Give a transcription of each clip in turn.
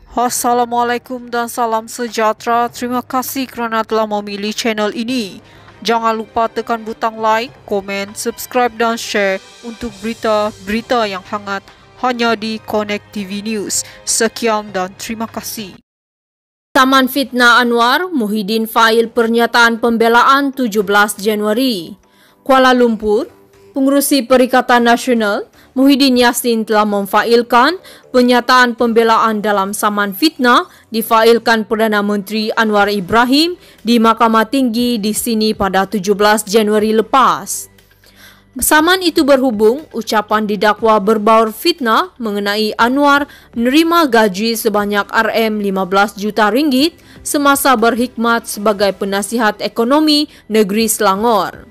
Assalamualaikum dan salam sejahtera. Terima kasih kerana telah memilih channel ini. Jangan lupa tekan butang like, komen, subscribe dan share untuk berita-berita yang hangat hanya di Connect TV News. Sekian dan terima kasih. Taman Fitnah Anwar, Muhyiddin fail pernyataan pembelaan 17 Januari. Kuala Lumpur, Pengerusi Perikatan Nasional Muhyiddin Yassin telah memfailkan pernyataan pembelaan dalam saman fitnah difailkan Perdana Menteri Anwar Ibrahim di Mahkamah Tinggi di sini pada 17 Januari lepas. Saman itu berhubung ucapan didakwa berbaur fitnah mengenai Anwar menerima gaji sebanyak RM15 juta ringgit semasa berkhidmat sebagai penasihat ekonomi negeri Selangor.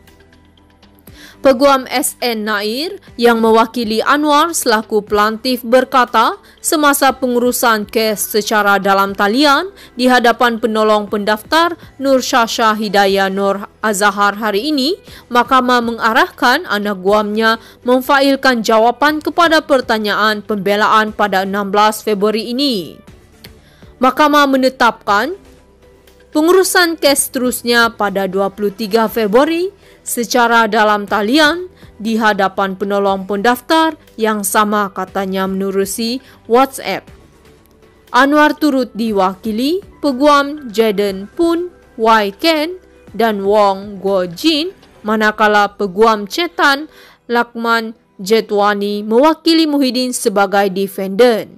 Peguam SN Nair yang mewakili Anwar selaku pelantif berkata semasa pengurusan kes secara dalam talian di hadapan penolong pendaftar Nur Syasha Hidayah Nur Azhar hari ini, mahkamah mengarahkan anak guamnya memfailkan jawapan kepada pertanyaan pembelaan pada 16 Februari ini. Mahkamah menetapkan pengurusan kes seterusnya pada 23 Februari secara dalam talian di hadapan penolong pendaftar yang sama katanya menerusi WhatsApp. Anwar turut diwakili Peguam Jaden Pun Wai Ken dan Wong Guo Jin, manakala Peguam Cetan Lakman Jetwani mewakili Muhyiddin sebagai defendant.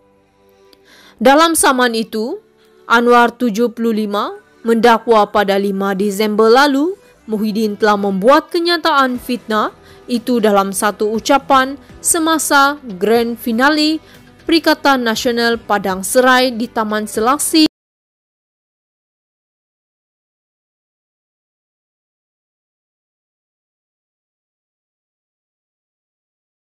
Dalam saman itu, Anwar 75 mendakwa pada 5 Disember lalu Muhyiddin telah membuat kenyataan fitnah itu dalam satu ucapan semasa Grand Finale Perikatan Nasional Padang Serai di Taman Selaksi